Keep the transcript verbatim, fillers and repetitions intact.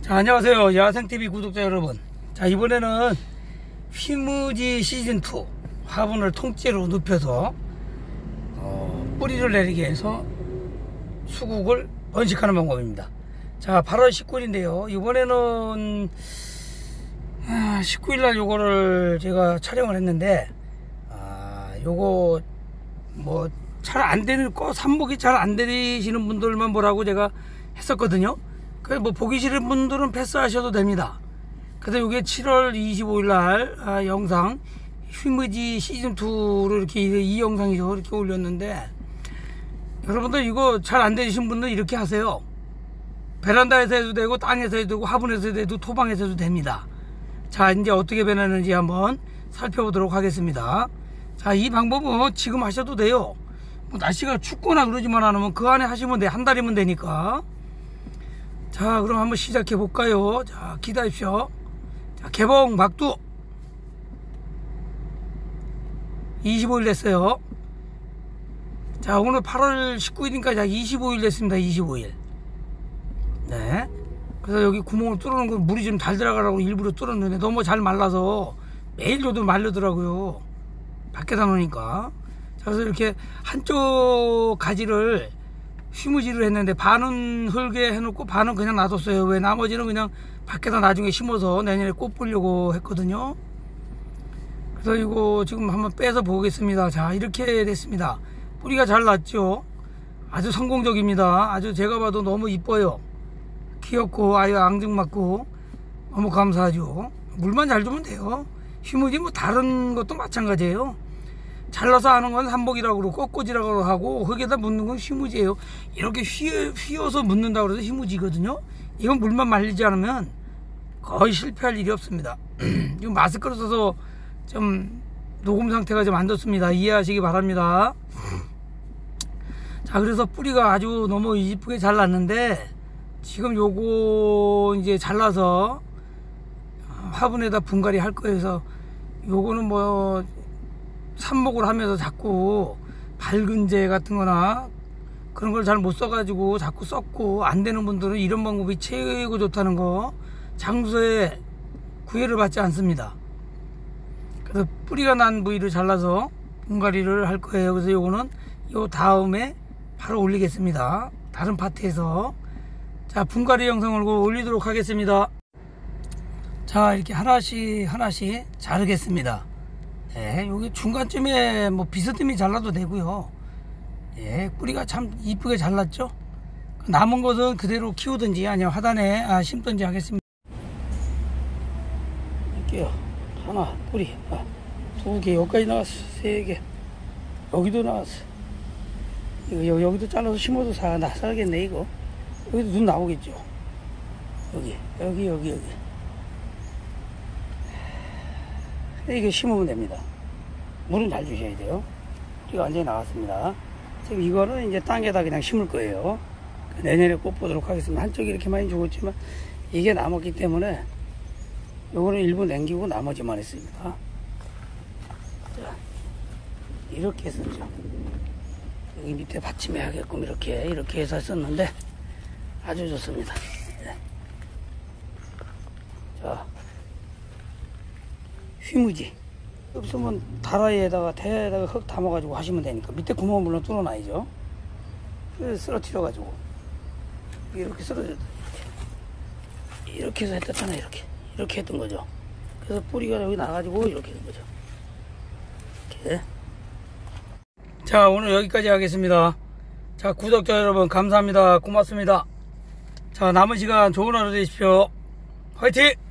자, 안녕하세요 야생티비 구독자 여러분. 자, 이번에는 휘무지 시즌이 화분을 통째로 눕혀서 어, 뿌리를 내리게 해서 수국을 번식하는 방법입니다. 자, 팔월 십구일인데요 이번에는 아, 십구일날 요거를 제가 촬영을 했는데 아, 요거 뭐 잘 안되는 거 삼복이 잘 안되시는 분들만 보라고 제가 했었거든요. 그 뭐 보기 싫은 분들은 패스하셔도 됩니다. 그래서 이게 칠월 이십오일날 아, 영상 휘무지 시즌이로 이렇게 이 영상이죠 이렇게 올렸는데, 여러분들 이거 잘 안되신 분들 이렇게 하세요. 베란다에서 해도 되고 땅에서 해도 되고 화분에서 해도 되고 토방에서 해도 됩니다. 자, 이제 어떻게 변하는지 한번 살펴보도록 하겠습니다. 자, 이 방법은 지금 하셔도 돼요. 뭐 날씨가 춥거나 그러지만 않으면 그 안에 하시면 돼. 한 달이면 되니까. 자, 그럼 한번 시작해 볼까요? 자, 기다리십시오. 자, 개봉 박두 이십오일 됐어요. 자, 오늘 팔월 십구일이니까 약 이십오일 됐습니다. 이십오일. 네. 그래서 여기 구멍을 뚫어놓은 거 물이 좀 잘 들어가라고 일부러 뚫었는데 너무 잘 말라서 매일 줘도 말르더라고요. 밖에다 놓으니까. 자, 그래서 이렇게 한쪽 가지를 휘무지를 했는데 반은 흙에 해놓고 반은 그냥 놔뒀어요. 왜? 나머지는 그냥 밖에다 나중에 심어서 내년에 꽃 보려고 했거든요. 그래서 이거 지금 한번 빼서 보겠습니다. 자, 이렇게 됐습니다. 뿌리가 잘 났죠. 아주 성공적입니다. 아주 제가 봐도 너무 이뻐요. 귀엽고 아유 앙증맞고 너무 감사하죠. 물만 잘 주면 돼요. 휘무지 뭐 다른 것도 마찬가지예요. 잘라서 하는 건 한복이라고 그러고 꽃꽂이라고 하고 흙에다 묻는 건 휘무지예요. 이렇게 휘, 휘어서 묻는다고 해서 휘무지거든요. 이건 물만 말리지 않으면 거의 실패할 일이 없습니다. 지금 마스크를 써서 좀 녹음 상태가 좀 안 좋습니다. 이해하시기 바랍니다. 자, 그래서 뿌리가 아주 너무 이쁘게 잘 났는데 지금 요거 이제 잘라서 화분에다 분갈이 할 거예요. 그래서 요거는 뭐 삽목을 하면서 자꾸 밝은제 같은 거나 그런 걸 잘 못 써가지고 자꾸 썼고 안 되는 분들은 이런 방법이 최고 좋다는 거 장소에 구애를 받지 않습니다. 그래서 뿌리가 난 부위를 잘라서 분갈이를 할 거예요. 그래서 요거는 요 다음에 바로 올리겠습니다. 다른 파트에서. 자, 분갈이 영상을 올리도록 하겠습니다. 자, 이렇게 하나씩 하나씩 자르겠습니다. 예, 여기 중간쯤에 뭐 비스듬히 잘라도 되고요. 예, 뿌리가 참 이쁘게 잘랐죠. 남은 것은 그대로 키우든지 아니면 하단에 아, 심든지 하겠습니다. 이렇게요. 하나, 뿌리, 아, 두 개, 여기까지 나왔어. 세 개, 여기도 나왔어. 이거 여기도 잘라서 심어도 사, 나 살겠네 이거. 여기도 눈 나오겠죠. 여기, 여기, 여기, 여기. 이거 심으면 됩니다. 물은 잘 주셔야 돼요. 뿌리가 완전히 나왔습니다. 지금 이거는 이제 땅에다 그냥 심을 거예요. 내년에 꽃 보도록 하겠습니다. 한쪽이 이렇게 많이 죽었지만 이게 남았기 때문에 요거는 일부 남기고 나머지만 했습니다. 자, 이렇게 했었죠. 여기 밑에 받침해 하게끔 이렇게 이렇게 해서 썼는데 아주 좋습니다. 네. 자, 휘무지 없으면 다라이에다가 대에다가 흙 담아가지고 하시면 되니까 밑에 구멍을 물론 뚫어놔야죠. 그래서 쓰러뜨려가지고 이렇게 쓰러져 이렇게. 이렇게 해서 했었잖아요. 이렇게 이렇게 했던 거죠. 그래서 뿌리가 여기 나가지고 이렇게 된 거죠. 이렇게. 자, 오늘 여기까지 하겠습니다. 자, 구독자 여러분 감사합니다. 고맙습니다. 자, 남은 시간 좋은 하루 되십시오. 화이팅!